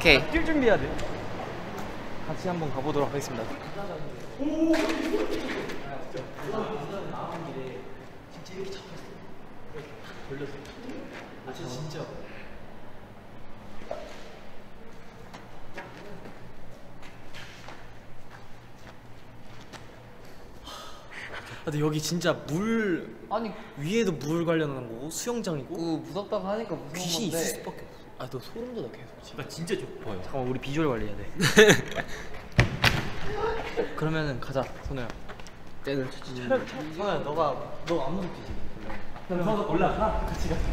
오케이. 뛸 준비해야 돼. 같이 한번 가보도록 하겠습니다. 근데 여기 진짜 물 아니 위에도 물 관련한 거고 수영장이고 무섭다고 하니까 무서운 귀신이 건데. 있을 수밖에 없어. 아 너 소름 돋아 계속. 나 진짜 좋아요. 잠깐만 우리 비주얼 관리해야 돼. 그러면은 가자 선우야. 쟤는 선우야 너가 안 무섭지 지금? 그럼 선우 올라가. 같이 가자.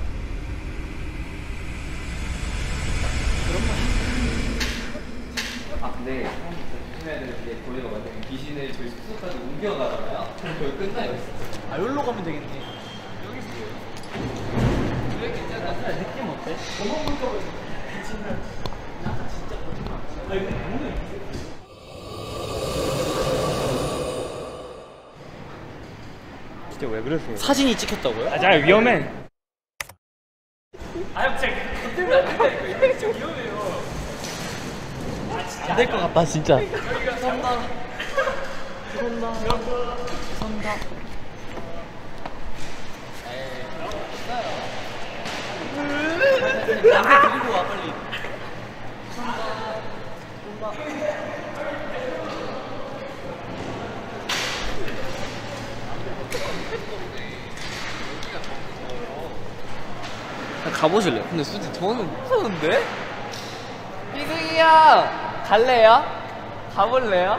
아 근데 조심해야 되는 게 저희가 만약에 귀신을 저희 숙소까지 옮겨가잖아요. 그럼 거의 끝나요. 아 여기로 가면 되겠네. 여기서 왜 괜찮아? 느낌 어때? 도망 볼까 봐. 약간 진짜 거짓말. 아 이거 오늘 진짜 왜 그러세요? 사진이 찍혔다고요? 아, 자 위험해. 아 진짜 건들면 안 된다니까. 이거 진짜 위험해요. 안 될 것 같다 진짜. 죄송합니다. 죄송합니다. 데리고 와 빨리. 가보실래요? 근데 솔직히 저는 무서운데? 희승이 형! 갈래요? 가볼래요?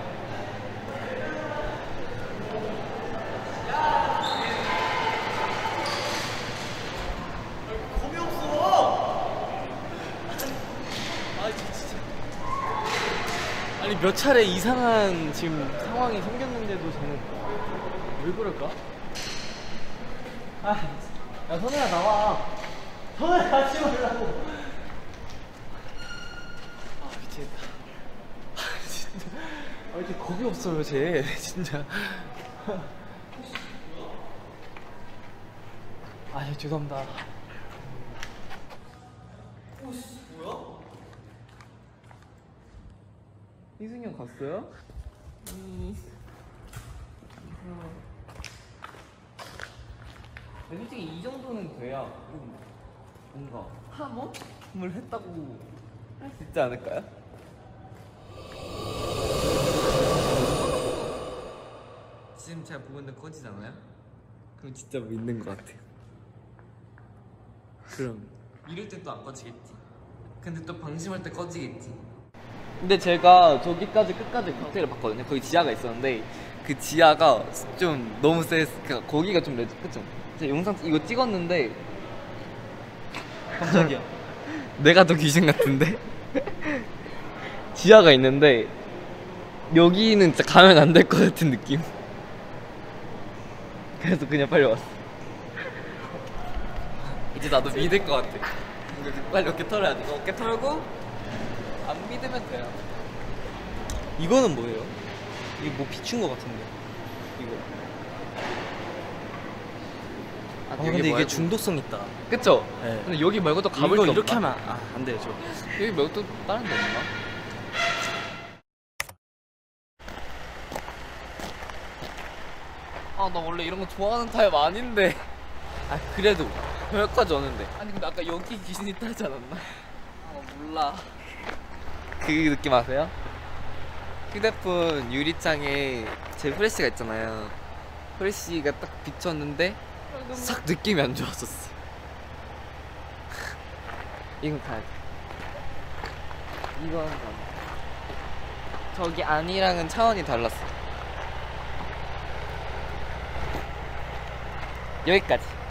겁이 없어. 아 진짜. 아니 몇 차례 이상한 지금 상황이 생겼는데도 저는 왜 그럴까? 야 선우야 나와. 선우야 같이 오려고. 아 미치겠다. 아 진짜. 아 이렇게 겁이 없어요 쟤 진짜. 아 죄송합니다. 오씨 뭐야? 희승이 형 갔어요? 솔직히 이 정도는 돼야 좀 뭔가 탐험을 했다고 할 수 있지 않을까요? 지금 잘 보고 있는데 꺼지잖아요? 그럼 진짜 뭐 있는 것 같아요. 그럼 이럴 때 또 안 꺼지겠지. 근데 또 방심할 때 꺼지겠지. 근데 제가 저기까지 끝까지 칵테일을 봤거든요. 거기 지하가 있었는데 그 지하가 좀 너무 셌어. 그러니까 거기가 좀 레드 그쵸? 제가 영상 이거 찍었는데 깜짝이야. 내가 더 귀신 같은데? 지하가 있는데 여기는 진짜 가면 안 될 것 같은 느낌. 그래서 그냥 빨리 왔어. 이제 나도 믿을 것 같아. 빨리 어깨 털어야 돼. 어깨 털고 안 믿으면 돼요. 이거는 뭐예요? 이게 뭐 비춘 거 같은데 이거. 아 근데 이게 말고. 중독성 있다. 그쵸? 네. 근데 여기 말고 또 가볼 이거 데 이렇게 없나? 하면 안 돼요 저. 여기 말고 또 다른 데 없나? 아 나 원래 이런 거 좋아하는 타입 아닌데. 아 그래도 여기까지 오는데. 아니 근데 아까 여기 귀신이 타지 않았나? 아 몰라. 그 느낌 아세요? 휴대폰 유리창에 제 후레쉬가 있잖아요. 후레쉬가 딱 비쳤는데 싹 느낌이 안 좋았었어. 이건 가야 돼. 이건 저기 안이랑은 차원이 달랐어. 여기까지.